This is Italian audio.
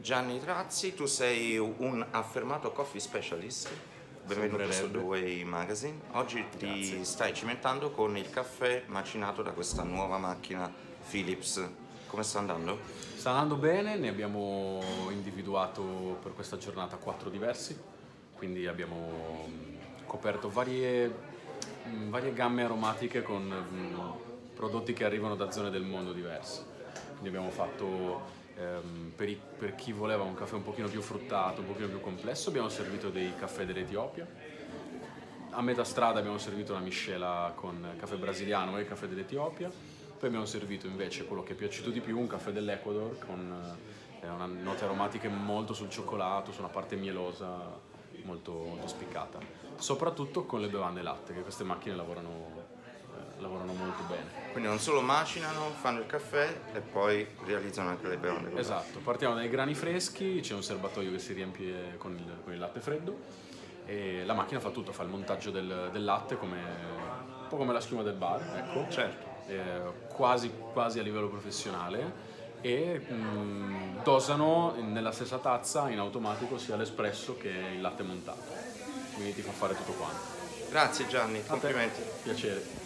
Gianni Trazzi, tu sei un affermato coffee specialist. Benvenuto su The Way Magazine. Oggi ti stai cimentando con il caffè macinato da questa nuova macchina Philips. Come sta andando? Sta andando bene, ne abbiamo individuato per questa giornata 4 diversi, quindi abbiamo coperto varie gamme aromatiche con prodotti che arrivano da zone del mondo diverse. Quindi abbiamo fatto, per chi voleva un caffè un pochino più fruttato, un pochino più complesso, abbiamo servito dei caffè dell'Etiopia. A metà strada abbiamo servito una miscela con caffè brasiliano e caffè dell'Etiopia. Poi abbiamo servito invece quello che è piaciuto di più, un caffè dell'Ecuador con note aromatiche molto sul cioccolato, su una parte mielosa molto spiccata. Soprattutto con le bevande latte, che queste macchine lavorano molto bene. Quindi non solo macinano, fanno il caffè e poi realizzano anche le bevande. Esatto, partiamo dai grani freschi, c'è un serbatoio che si riempie con il latte freddo e la macchina fa tutto, fa il montaggio del latte un po' come la schiuma del bar, ecco. Certo. Quasi a livello professionale e dosano nella stessa tazza in automatico sia l'espresso che il latte montato, quindi ti fa fare tutto quanto. Grazie Gianni, complimenti. Piacere.